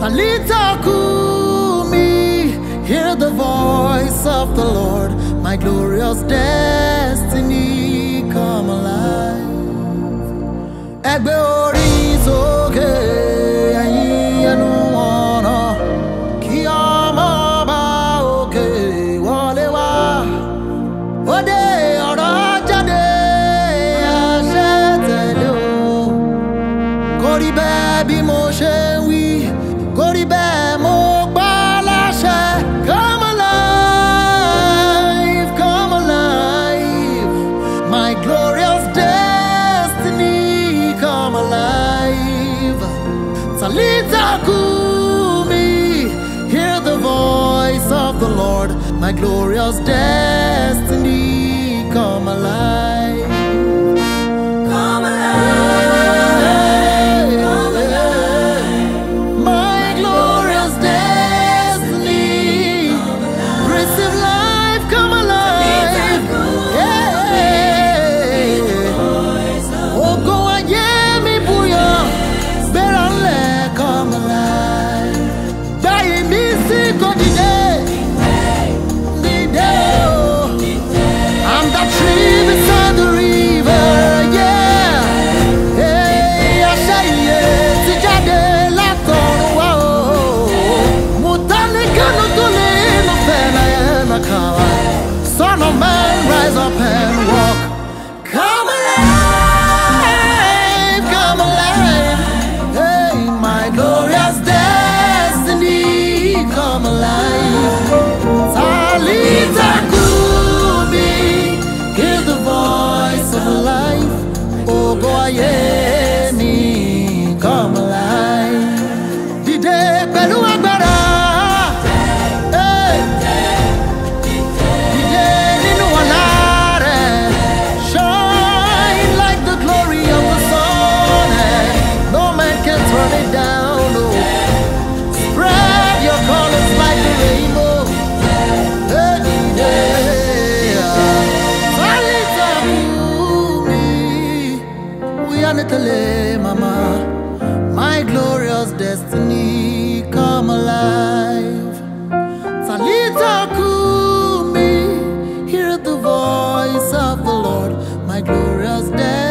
Talita Kumi, hear the voice of the Lord. My glorious destiny come alive. Egbe ori sókè, ẹ̀yin ẹnu ọ̀nà, kí ọmọ ọba òkè wọlé wá. Òde ọ̀rọ̀ jáde, àṣẹ tẹ̀lé o. Kò rí bẹ́ẹ̀ bí mo ṣe ń wí, kò rí bẹ́ẹ̀ mo gbà láṣẹ. Come alive, come alive, my glorious destiny come alive. Talita Kumi, hear the voice of the Lord. My glorious destiny come alive. Come alive, come alive. My glorious destiny, come alive. Receive life, come alive. Yeah. Oh, go ayemi buyo, beranle, come alive. Bayi mi si ko dide. I'm that tree beside the river, yeah. Hey, I say yeah, ti jáde látọ̀run wá o. Mutani kanu tuli no fena na kawa. Son of man, rise up and walk. Come alive, come alive. Hey, my glorious destiny, come alive. Talita Kumi, hear the voice of life. Oh, go ayemi, come alive. Dìde pẹ̀lú agbára. Hey. Dìde nínú ọlá rẹ̀. Shine like the glory of the sun. No man can turn it down. Oh. Spread your colors like the rainbow. Mama, my glorious destiny come alive. Talita Kumi, hear the voice of the Lord. My glorious destiny.